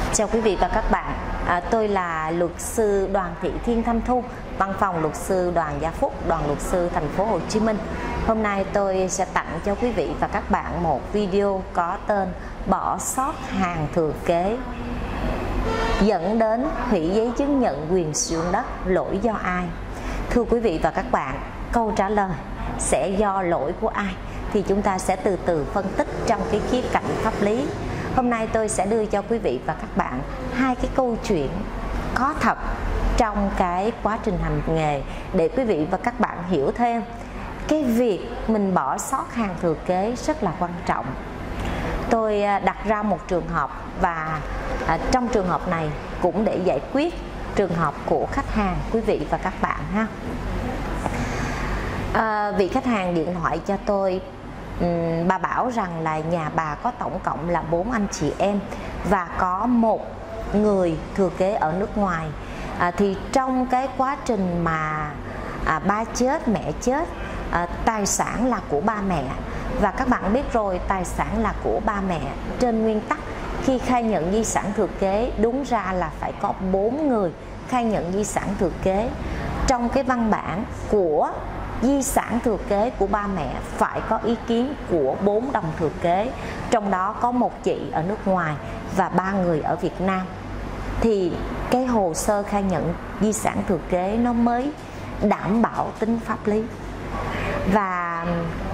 Chào quý vị và các bạn, tôi là luật sư Đoàn Thị Thiên Thanh Thu, văn phòng luật sư Đoàn Gia Phúc, đoàn luật sư thành phố Hồ Chí Minh. Hôm nay tôi sẽ tặng cho quý vị và các bạn một video có tên bỏ sót hàng thừa kế dẫn đến hủy giấy chứng nhận quyền sử dụng đất, lỗi do ai? Thưa quý vị và các bạn, câu trả lời sẽ do lỗi của ai thì chúng ta sẽ từ từ phân tích trong cái khía cạnh pháp lý. Hôm nay tôi sẽ đưa cho quý vị và các bạn hai cái câu chuyện có thật trong cái quá trình hành nghề để quý vị và các bạn hiểu thêm cái việc mình bỏ sót hàng thừa kế rất là quan trọng. Tôi đặt ra một trường hợp và trong trường hợp này cũng để giải quyết trường hợp của khách hàng quý vị và các bạn ha. Vị khách hàng điện thoại cho tôi, bà bảo rằng là nhà bà có tổng cộng là 4 anh chị em và có một người thừa kế ở nước ngoài. Thì trong cái quá trình mà ba chết, mẹ chết, tài sản là của ba mẹ. Và các bạn biết rồi, tài sản là của ba mẹ. Trên nguyên tắc khi khai nhận di sản thừa kế đúng ra là phải có 4 người khai nhận di sản thừa kế. Trong cái văn bản của di sản thừa kế của ba mẹ phải có ý kiến của 4 đồng thừa kế, trong đó có một chị ở nước ngoài và 3 người ở Việt Nam, thì cái hồ sơ khai nhận di sản thừa kế nó mới đảm bảo tính pháp lý. Và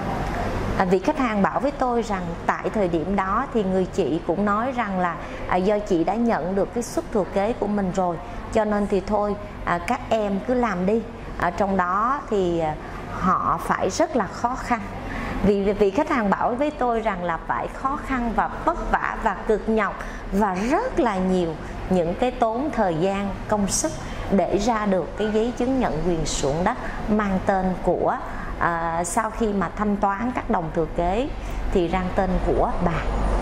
vị khách hàng bảo với tôi rằng tại thời điểm đó thì người chị cũng nói rằng là do chị đã nhận được cái suất thừa kế của mình rồi, cho nên thì thôi các em cứ làm đi. Trong đó thì họ phải rất là khó khăn, vì vị khách hàng bảo với tôi rằng là phải khó khăn và vất vả và cực nhọc và rất là nhiều những cái tốn thời gian, công sức để ra được cái giấy chứng nhận quyền sử dụng đất mang tên của sau khi mà thanh toán các đồng thừa kế thì rang tên của bà.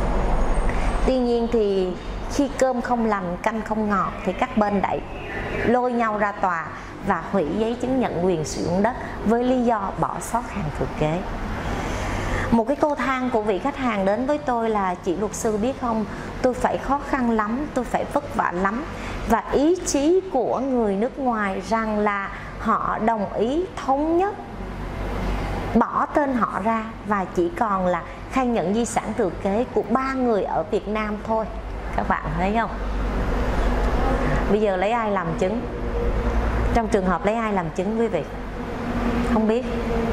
Tuy nhiên thì khi cơm không lành canh không ngọt thì các bên đẩy lôi nhau ra tòa và hủy giấy chứng nhận quyền sử dụng đất với lý do bỏ sót hàng thừa kế. Một cái câu than của vị khách hàng đến với tôi là: chị luật sư biết không, tôi phải khó khăn lắm, tôi phải vất vả lắm, và ý chí của người nước ngoài rằng là họ đồng ý thống nhất bỏ tên họ ra và chỉ còn là khai nhận di sản thừa kế của 3 người ở Việt Nam thôi. Các bạn thấy không? Bây giờ lấy ai làm chứng? Trong trường hợp lấy ai làm chứng quý vị? Không biết.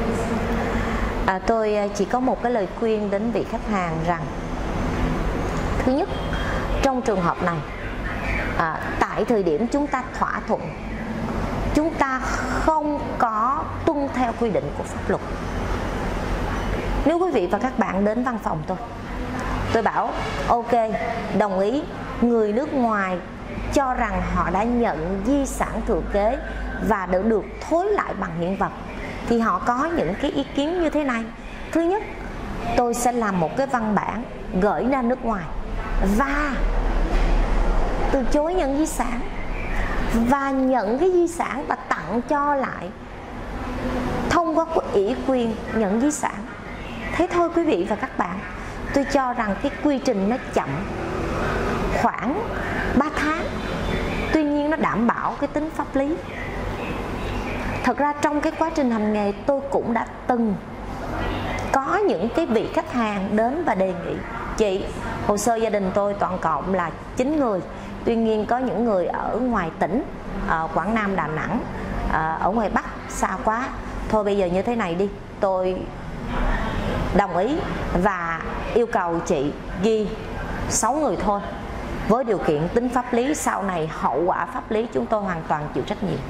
Tôi chỉ có một cái lời khuyên đến vị khách hàng rằng: thứ nhất, trong trường hợp này tại thời điểm chúng ta thỏa thuận, chúng ta không có tuân theo quy định của pháp luật. Nếu quý vị và các bạn đến văn phòng tôi bảo ok, đồng ý, người nước ngoài cho rằng họ đã nhận di sản thừa kế và đã được thối lại bằng hiện vật, thì họ có những cái ý kiến như thế này. Thứ nhất, tôi sẽ làm một cái văn bản gửi ra nước ngoài và từ chối nhận di sản và nhận cái di sản và tặng cho lại thông qua ủy quyền nhận di sản. Thế thôi quý vị và các bạn. Tôi cho rằng cái quy trình nó chậm khoảng 3 tháng, tuy nhiên nó đảm bảo cái tính pháp lý. Thật ra trong cái quá trình hành nghề tôi cũng đã từng có những cái vị khách hàng đến và đề nghị: chị, hồ sơ gia đình tôi toàn cộng là 9 người, tuy nhiên có những người ở ngoài tỉnh, Quảng Nam, Đà Nẵng, ở ngoài Bắc xa quá, thôi bây giờ như thế này đi, tôi đồng ý và yêu cầu chị ghi 6 người thôi, với điều kiện tính pháp lý sau này hậu quả pháp lý chúng tôi hoàn toàn chịu trách nhiệm.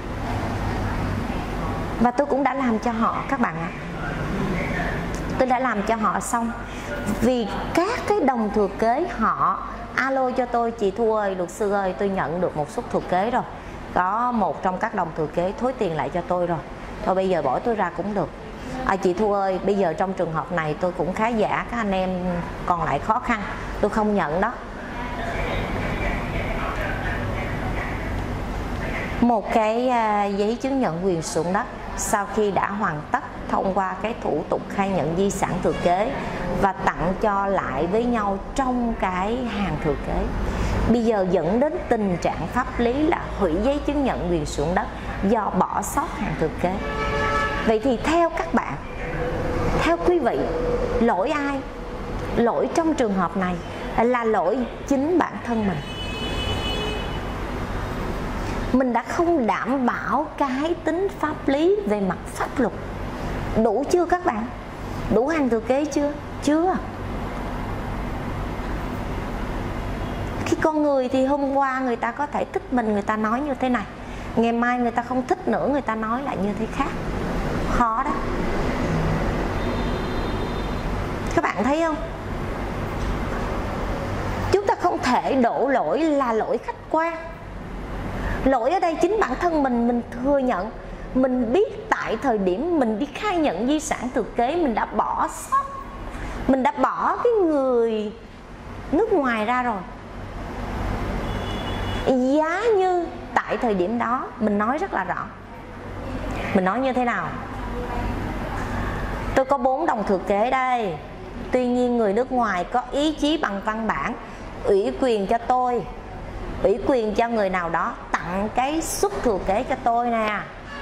Và tôi cũng đã làm cho họ, các bạn ạ. Tôi đã làm cho họ xong. Vì các cái đồng thừa kế họ alo cho tôi: chị Thu ơi, luật sư ơi, tôi nhận được một suất thừa kế rồi, có một trong các đồng thừa kế thối tiền lại cho tôi rồi, thôi bây giờ bỏ tôi ra cũng được. Chị Thu ơi, bây giờ trong trường hợp này tôi cũng khá giả, các anh em còn lại khó khăn, tôi không nhận đó. Một cái giấy chứng nhận quyền sử dụng đất sau khi đã hoàn tất thông qua cái thủ tục khai nhận di sản thừa kế và tặng cho lại với nhau trong cái hàng thừa kế. Bây giờ dẫn đến tình trạng pháp lý là hủy giấy chứng nhận quyền sử dụng đất do bỏ sót hàng thừa kế. Vậy thì theo các bạn, theo quý vị, lỗi ai? Lỗi trong trường hợp này là lỗi chính bản thân mình. Mình đã không đảm bảo cái tính pháp lý về mặt pháp luật. Đủ chưa các bạn? Đủ hàng thừa kế chưa? Chưa. Khi con người thì hôm qua người ta có thể thích mình, người ta nói như thế này, ngày mai người ta không thích nữa, người ta nói lại như thế khác. Khó đó. Các bạn thấy không? Chúng ta không thể đổ lỗi là lỗi khách quan. Lỗi ở đây chính bản thân mình thừa nhận. Mình biết tại thời điểm mình đi khai nhận di sản thừa kế mình đã bỏ sót, mình đã bỏ cái người nước ngoài ra rồi. Giá như tại thời điểm đó mình nói rất là rõ. Mình nói như thế nào? Tôi có 4 đồng thừa kế đây, tuy nhiên người nước ngoài có ý chí bằng văn bản ủy quyền cho tôi, ủy quyền cho người nào đó tặng cái suất thừa kế cho tôi nè.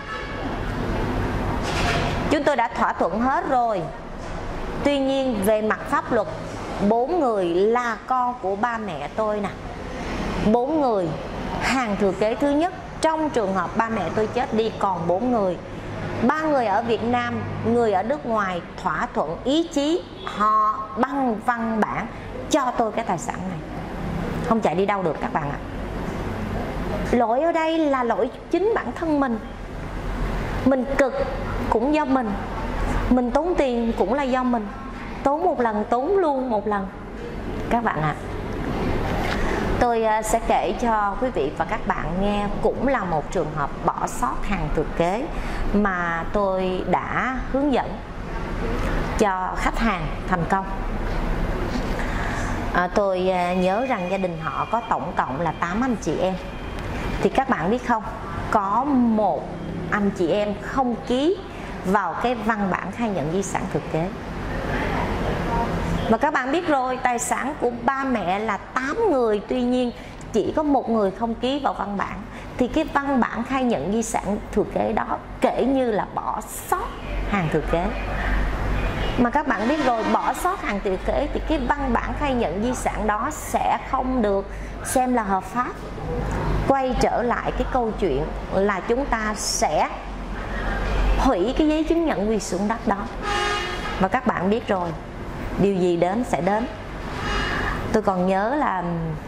Chúng tôi đã thỏa thuận hết rồi. Tuy nhiên về mặt pháp luật, 4 người là con của ba mẹ tôi nè. 4 người, hàng thừa kế thứ nhất, trong trường hợp ba mẹ tôi chết đi còn 4 người. 3 người ở Việt Nam, người ở nước ngoài thỏa thuận ý chí, họ bằng văn bản cho tôi cái tài sản này. Không chạy đi đâu được các bạn ạ. Lỗi ở đây là lỗi chính bản thân mình. Mình cực cũng do mình tốn tiền cũng là do mình. Tốn một lần, tốn luôn một lần. Các bạn ạ, tôi sẽ kể cho quý vị và các bạn nghe cũng là một trường hợp bỏ sót hàng thừa kế mà tôi đã hướng dẫn cho khách hàng thành công. Tôi nhớ rằng gia đình họ có tổng cộng là 8 anh chị em. Thì các bạn biết không, có một anh chị em không ký vào cái văn bản khai nhận di sản thừa kế. Và các bạn biết rồi, tài sản của ba mẹ là 8 người, tuy nhiên chỉ có một người không ký vào văn bản. Thì cái văn bản khai nhận di sản thừa kế đó kể như là bỏ sót hàng thừa kế. Mà các bạn biết rồi, bỏ sót hàng thừa kế thì cái văn bản khai nhận di sản đó sẽ không được xem là hợp pháp. Quay trở lại cái câu chuyện là chúng ta sẽ hủy cái giấy chứng nhận quyền sử dụng đất đó. Và các bạn biết rồi, điều gì đến sẽ đến. Tôi còn nhớ là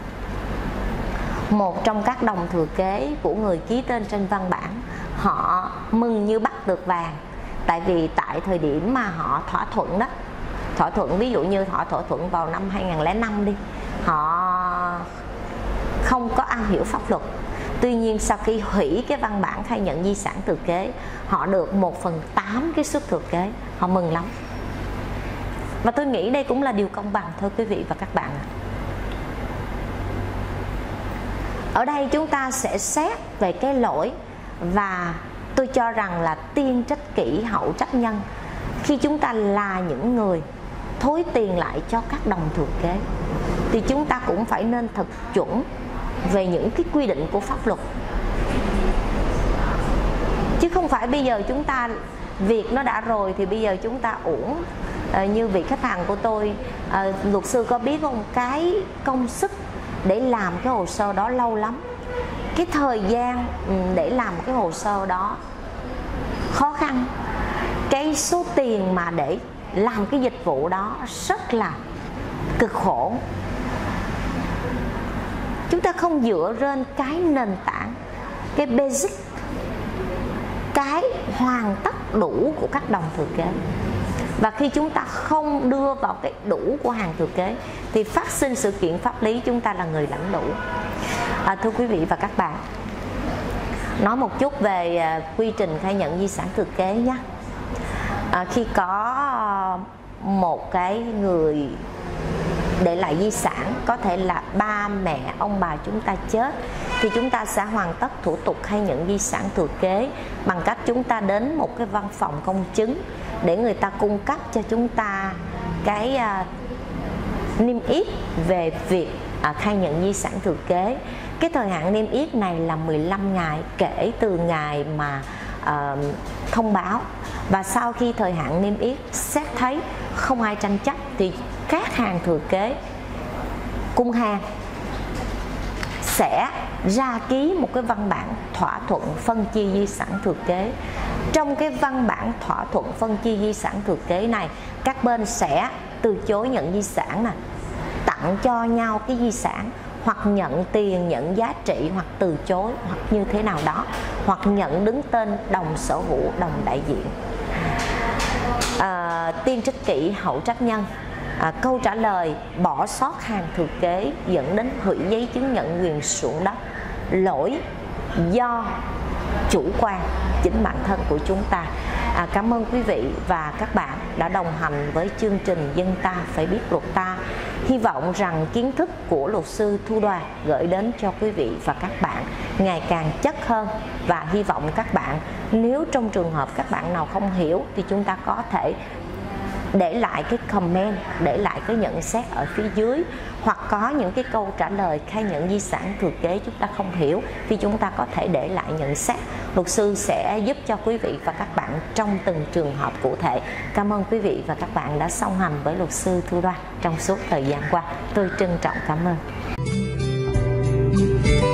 một trong các đồng thừa kế của người ký tên trên văn bản, họ mừng như bắt được vàng. Tại vì tại thời điểm mà họ thỏa thuận đó, thỏa thuận ví dụ như họ thỏa thuận vào năm 2005 đi, họ không có am hiểu pháp luật. Tuy nhiên sau khi hủy cái văn bản khai nhận di sản thừa kế, họ được 1/8 cái suất thừa kế, họ mừng lắm. Và tôi nghĩ đây cũng là điều công bằng thôi quý vị và các bạn ạ. Ở đây chúng ta sẽ xét về cái lỗi, và tôi cho rằng là tiên trách kỷ hậu trách nhân. Khi chúng ta là những người thối tiền lại cho các đồng thừa kế thì chúng ta cũng phải nên thật chuẩn về những cái quy định của pháp luật. Chứ không phải bây giờ chúng ta việc nó đã rồi thì bây giờ chúng ta uổng. Như vị khách hàng của tôi, luật sư có biết không, cái công sức để làm cái hồ sơ đó lâu lắm. Cái thời gian để làm cái hồ sơ đó khó khăn. Cái số tiền mà để làm cái dịch vụ đó rất là cực khổ. Chúng ta không dựa trên cái nền tảng, cái basic, cái hoàn tất đủ của các đồng thừa kế. Và khi chúng ta không đưa vào cái đủ của hàng thừa kế thì phát sinh sự kiện pháp lý chúng ta là người lãnh đủ. Thưa quý vị và các bạn, nói một chút về quy trình khai nhận di sản thừa kế nhé. Khi có một cái người để lại di sản, có thể là ba mẹ ông bà chúng ta chết, thì chúng ta sẽ hoàn tất thủ tục khai nhận di sản thừa kế bằng cách chúng ta đến một cái văn phòng công chứng để người ta cung cấp cho chúng ta cái niêm yết về việc khai nhận di sản thừa kế. Cái thời hạn niêm yết này là 15 ngày kể từ ngày mà thông báo, và sau khi thời hạn niêm yết xét thấy không ai tranh chấp thì các hàng thừa kế cung hàng sẽ ra ký một cái văn bản thỏa thuận phân chia di sản thừa kế. Trong cái văn bản thỏa thuận phân chia di sản thừa kế này, các bên sẽ từ chối nhận di sản nè, tặng cho nhau cái di sản, hoặc nhận tiền, nhận giá trị, hoặc từ chối, hoặc như thế nào đó, hoặc nhận đứng tên đồng sở hữu, đồng đại diện. Tiên trách kỷ, hậu trách nhân. Câu trả lời bỏ sót hàng thừa kế dẫn đến hủy giấy chứng nhận quyền sử dụng đất, lỗi do chủ quan chính bản thân của chúng ta. Cảm ơn quý vị và các bạn đã đồng hành với chương trình Dân Ta Phải Biết Luật Ta. Hy vọng rằng kiến thức của luật sư Thu Đoàn gửi đến cho quý vị và các bạn ngày càng chất hơn, và hy vọng các bạn, nếu trong trường hợp các bạn nào không hiểu thì chúng ta có thể để lại cái comment, để lại cái nhận xét ở phía dưới, hoặc có những cái câu trả lời khai nhận di sản thừa kế chúng ta không hiểu thì chúng ta có thể để lại nhận xét. Luật sư sẽ giúp cho quý vị và các bạn trong từng trường hợp cụ thể. Cảm ơn quý vị và các bạn đã song hành với luật sư Thu Đoan trong suốt thời gian qua. Tôi trân trọng cảm ơn.